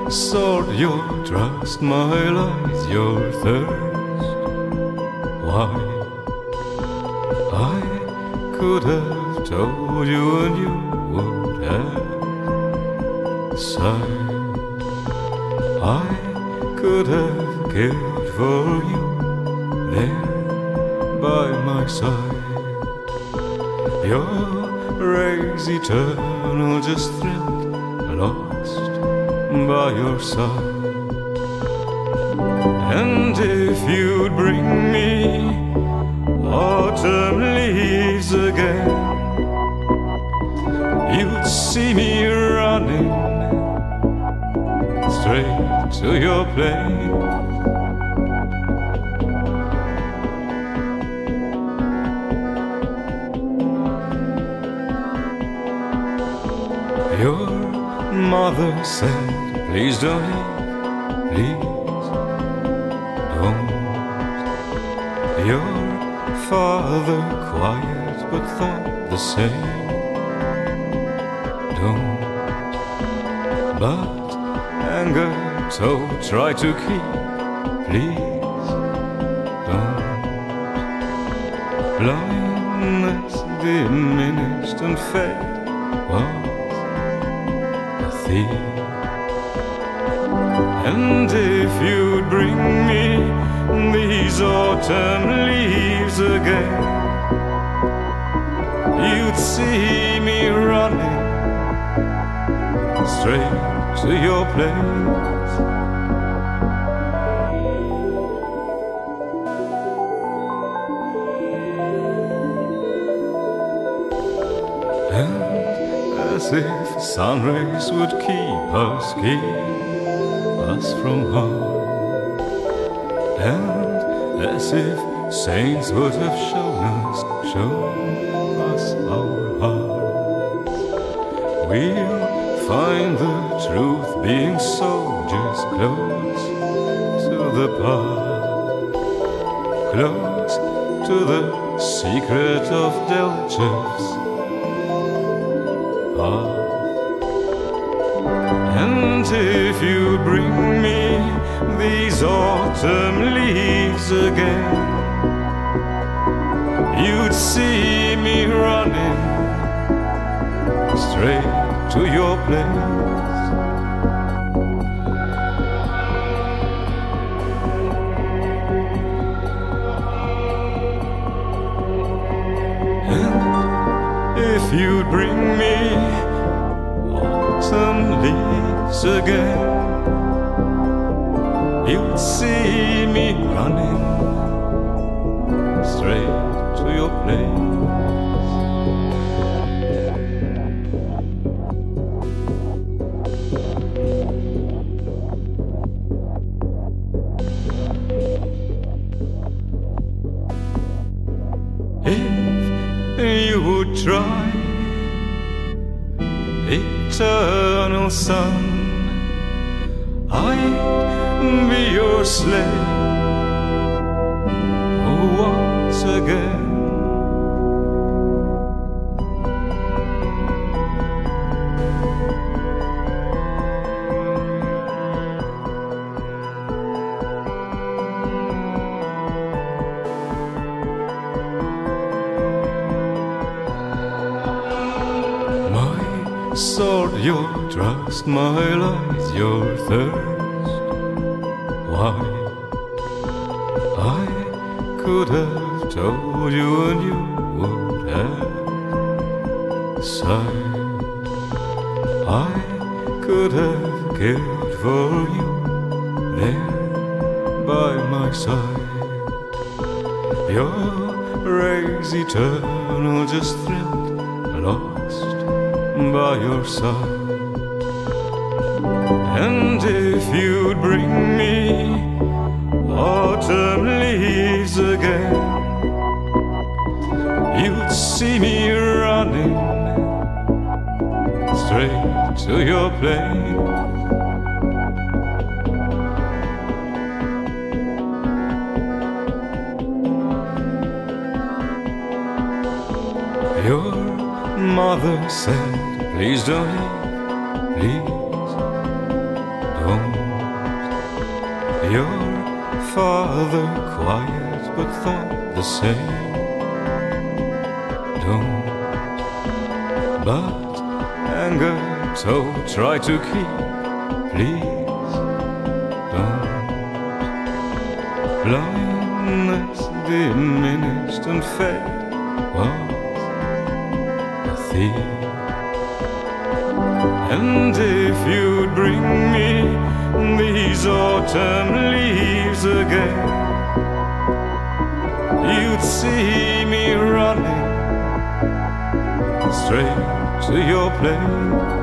sort your trust, my lies, your thirst. Why? I could have told you and you would have sighed. I could have cared for you there by my side. Your rays eternal, just thrilled, lost by your side. And if you'd bring me autumn leaves again, you'd see me running straight to your place. Your mother said, please don't leave, please don't. Your father quiet but thought the same, don't. But anger told, try to keep, please don't. Blindness diminished and fate was a thief. And if you'd bring me these autumn leaves again, you'd see me running straight to your place. And as if sun rays would keep us from harm, and as if saints would have shown us our hearts, we'll find the truth being soldiers close to the path, close to the secret of Delchev's heart. And if you bring me these autumn leaves again, you'd see me running straight to your place. And if you'd bring me autumn leaves again, you'd see me running straight to your place. If you would try, eternal sun, I'd be your slave once again. Sort your trust, my lies, your thirst. Why? I could have told you and you would have sighed. I could have cared for you there by my side. Your rays eternal, just thrilled, lost by your side. And if you'd bring me autumn leaves again, you'd see me running straight to your place. Your mother said, please don't leave, please Don't your father quiet but thought the same? Don't but anger so try to keep, please don't. Blindness diminished and fate was a thief. And if you'd bring me these autumn leaves again, you'd see me running straight to your place.